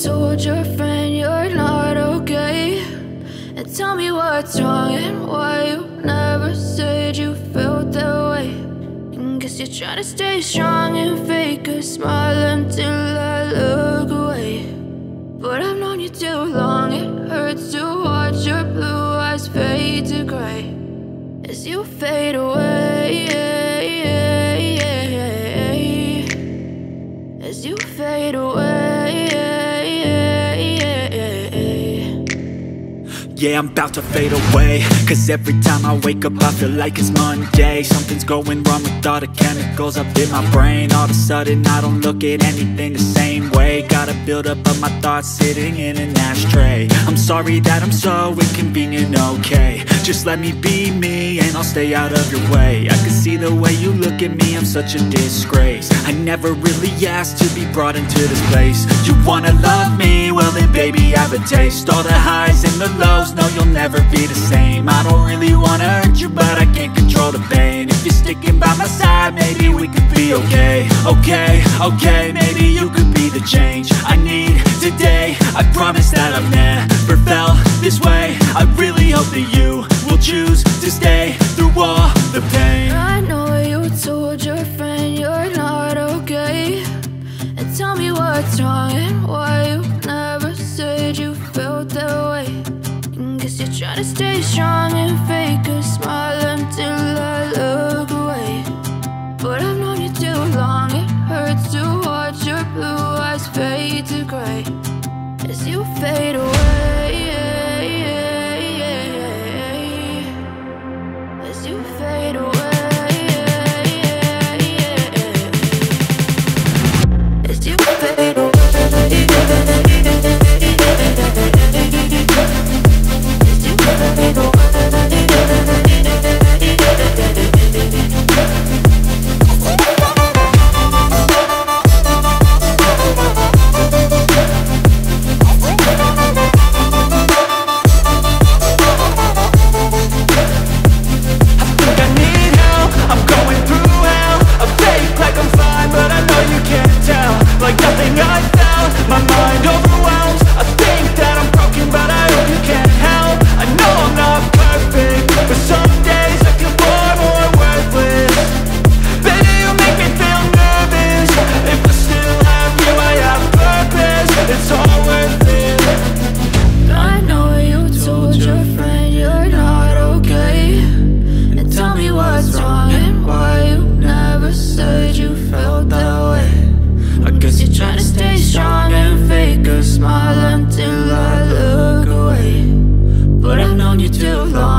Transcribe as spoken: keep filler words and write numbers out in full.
told your friend you're not okay? And tell me what's wrong and why you never said you felt that way. And guess you're trying to stay strong and fake a smile until I look away. But I've known you too long, it hurts to watch your blue eyes fade to gray as you fade away, as you fade away. Yeah, I'm about to fade away, cause every time I wake up I feel like it's Monday. Something's going wrong with all the chemicals up in my brain. All of a sudden I don't look at anything the same way. Gotta build up of my thoughts sitting in an ashtray. I'm sorry that I'm so inconvenient, okay? Just let me be me and I'll stay out of your way. I can see the way you look at me, I'm such a disgrace. I never really asked to be brought into this place. You wanna love me? Well then baby, have a taste. All the highs and the lows, no, you'll never be the same. I don't really wanna hurt you, but I can't control the pain. If you're sticking by my side, maybe we could be okay. Okay, okay, maybe you could be the change I need today. I promise that I've never felt this way. I really hope that you will choose to stay through all the pain. I know you told your friend you're not okay. And tell me what's wrong and why you never said you felt that way. Guess you're trying to stay strong and fake a smile until I look away. But I've known you too long, it hurts to watch your blue eyes fade to gray as you fade away, as you fade away, as you fade away. Smile until I look away. But I've known you too long.